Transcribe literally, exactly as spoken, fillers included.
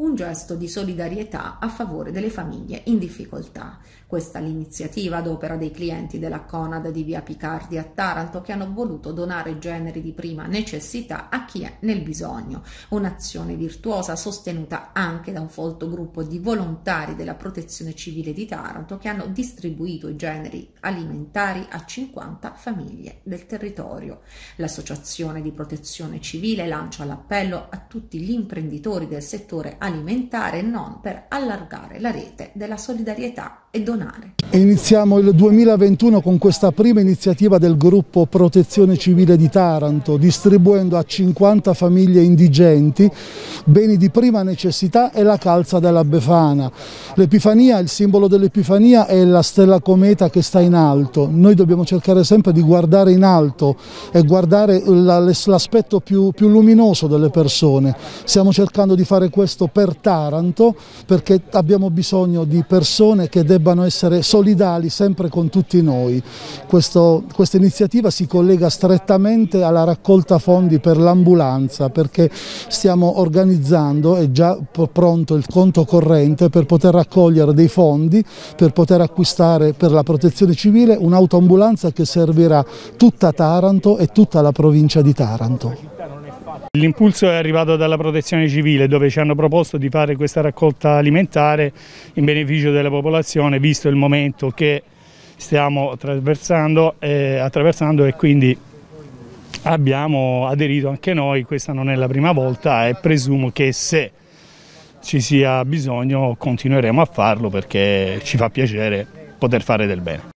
un gesto di solidarietà a favore delle famiglie in difficoltà. Questa è l'iniziativa ad opera dei clienti della Conad di via Picardi a Taranto, che hanno voluto donare generi di prima necessità a chi è nel bisogno. Un'azione virtuosa sostenuta anche da un folto gruppo di volontari della Protezione Civile di Taranto, che hanno distribuito i generi alimentari a cinquanta famiglie del territorio. L'Associazione di Protezione Civile lancia l'appello a tutti gli imprenditori del settore alimentare e non per allargare la rete della solidarietà e donare. Iniziamo il duemilaventuno con questa prima iniziativa del gruppo Protezione Civile di Taranto, distribuendo a cinquanta famiglie indigenti beni di prima necessità e la calza della Befana. L'Epifania, il simbolo dell'Epifania è la stella cometa che sta in alto. Noi dobbiamo cercare sempre di guardare in alto e guardare l'aspetto più, più luminoso delle persone. Stiamo cercando di fare questo per Taranto, perché abbiamo bisogno di persone che debbano essere solidali sempre con tutti noi. Questo, questa iniziativa si collega strettamente alla raccolta fondi per l'ambulanza, perché stiamo organizzando, è già pronto il conto corrente per poter raccogliere dei fondi, per poter acquistare per la Protezione Civile un'autoambulanza che servirà tutta Taranto e tutta la provincia di Taranto. L'impulso è arrivato dalla Protezione Civile, dove ci hanno proposto di fare questa raccolta alimentare in beneficio della popolazione, visto il momento che stiamo attraversando, eh, attraversando e quindi abbiamo aderito anche noi. Questa non è la prima volta e presumo che se ci sia bisogno continueremo a farlo, perché ci fa piacere poter fare del bene.